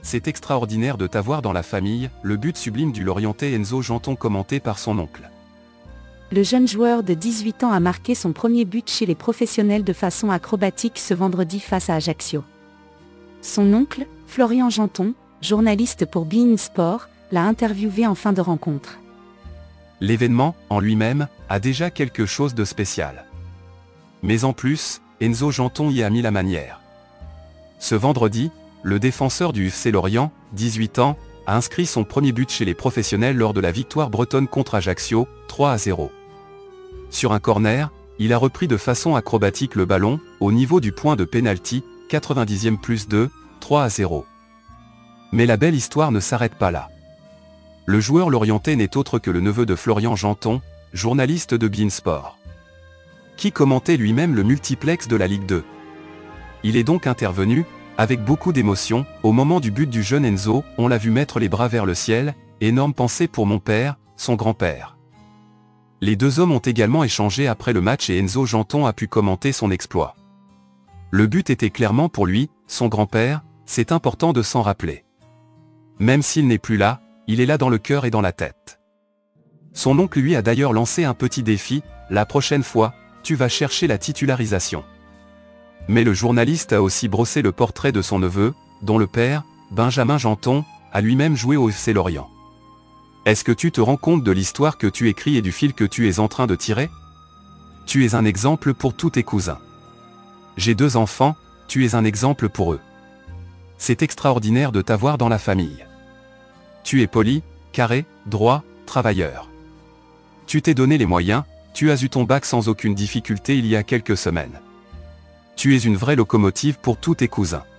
C'est extraordinaire de t'avoir dans la famille, le but sublime du Lorientais Enzo Janton commenté par son oncle. Le jeune joueur de 18 ans a marqué son premier but chez les professionnels de façon acrobatique ce vendredi face à Ajaccio. Son oncle, Florian Janton, journaliste pour beIN Sport, l'a interviewé en fin de rencontre. L'événement, en lui-même, a déjà quelque chose de spécial. Mais en plus, Enzo Janton y a mis la manière. Ce vendredi, le défenseur du FC Lorient, 18 ans, a inscrit son premier but chez les professionnels lors de la victoire bretonne contre Ajaccio, 3-0. Sur un corner, il a repris de façon acrobatique le ballon, au niveau du point de pénalty, 90e plus 2, 3-0. Mais la belle histoire ne s'arrête pas là. Le joueur lorientais n'est autre que le neveu de Florian Janton, journaliste de beIN Sport, qui commentait lui-même le multiplex de la Ligue 2. Il est donc intervenu, avec beaucoup d'émotion, au moment du but du jeune Enzo, on l'a vu mettre les bras vers le ciel, énorme pensée pour mon père, son grand-père. Les deux hommes ont également échangé après le match et Enzo Janton a pu commenter son exploit. Le but était clairement pour lui, son grand-père, c'est important de s'en rappeler. Même s'il n'est plus là, il est là dans le cœur et dans la tête. Son oncle lui a d'ailleurs lancé un petit défi, la prochaine fois, tu vas chercher la titularisation. Mais le journaliste a aussi brossé le portrait de son neveu, dont le père, Benjamin Janton, a lui-même joué au FC Lorient. Est-ce que tu te rends compte de l'histoire que tu écris et du fil que tu es en train de tirer? Tu es un exemple pour tous tes cousins. J'ai 2 enfants, tu es un exemple pour eux. C'est extraordinaire de t'avoir dans la famille. Tu es poli, carré, droit, travailleur. Tu t'es donné les moyens, tu as eu ton bac sans aucune difficulté il y a quelques semaines. Tu es une vraie locomotive pour tous tes cousins.